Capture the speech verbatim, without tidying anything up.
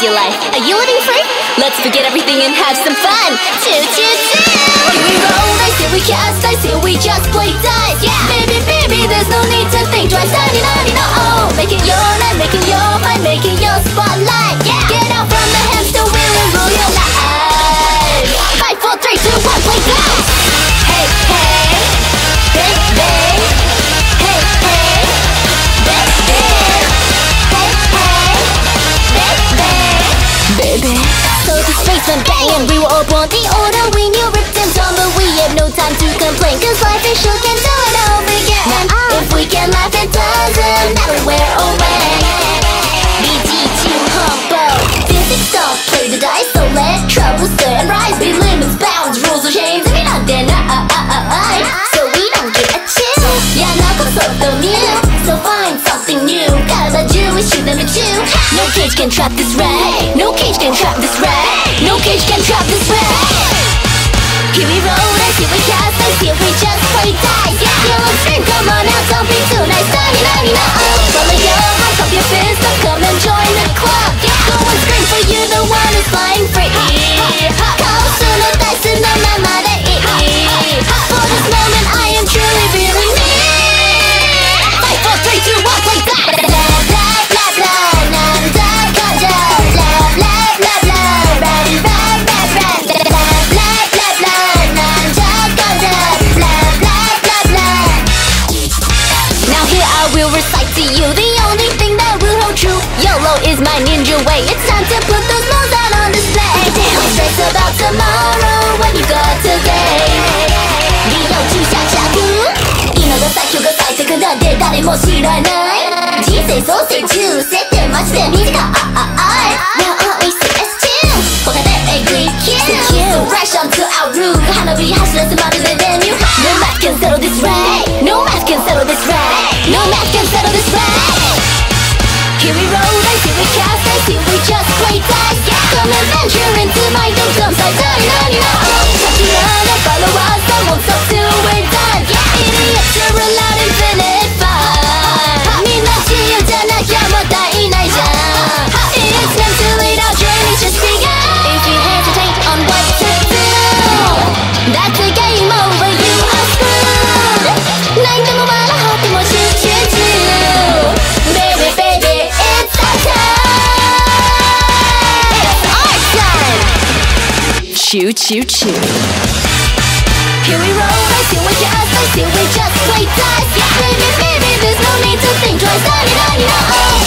your life. Are you living free? Let's forget everything and have some fun. Choo choo choo. Here we roll dice, here we cast dice, here we just play dice. Yeah, baby, baby, there's no need to think twice. Ninety, ninety, no. Oh, make it your night, make it your mind, make it your spotlight. Yeah, get out from the hamster wheel and rule your life. Five, four, three, two, one, play dice. Hey, hey, baby, hey, hey, baby, hey, baby. So the space went bang and we were all born the order. We knew ripped and torn, but we have no time to complain, cause life is short, can do it over again. Now, if we can laugh, it doesn't matter where or when. B G too humble, physics don't play the dice, so let trouble stir and rise. Be limits, bounds, rules or chains, if you're not then uh, uh, uh, uh, uh, so we don't get a chill. Yeah, now go so the new, so find something new. Gotta do is shoot them at you. No cage can trap this rat. No cage can trap this rat. No cage can trap this rat. Here we roll dice, here we cast dice, here we just play dice. Yeah, you look scream, come on now, don't be too nice. Ninety, ninety, no. Follow your heart, pump your fist up, come and join the club. Yeah, go and scream for you, the one who's flying free. Call no dice and no mama to eat. For this moment, I am truly feeling me. Five, four, three, two, one, play dice. Blah blah blah blah, nam da ga da. Blah blah blah blah, blah blah blah blah. Blah blah blah blah, nam da ga da. Blah blah blah blah. Now here I will recite to you the only thing that will hold true. YOLO is my ninja way. It's time to put those moves out on display. Don't stress about tomorrow when you got today. 理由注射着今が最強が最適なんて誰も知らない人生創生中設定マジで短い Now only C S two 他でえぐい Q So rush on to our room 花火走らせまるでvenue No math can settle this right No math can settle this right No math can settle this right Here we roll dice, here we cast dice, here we just play dice. Come and venture into my dumb side. Ninety, ninety, no. Touch it on and follow us. I won't stop till we're done. Idiots are allowed infinite fun. みんな自由じゃなきゃもったいないじゃん。It's meant to lead our journey just begun. If you hesitate on what to do, that's the game over. You are screwed. 泣いても笑っても集中中。Baby, baby, it's our time. Art time. Choo, choo, choo. Here we roll dice, here we cast dice, here we just play dice. Yeah, baby, baby, there's no need to think twice. Ninety, ninety, no.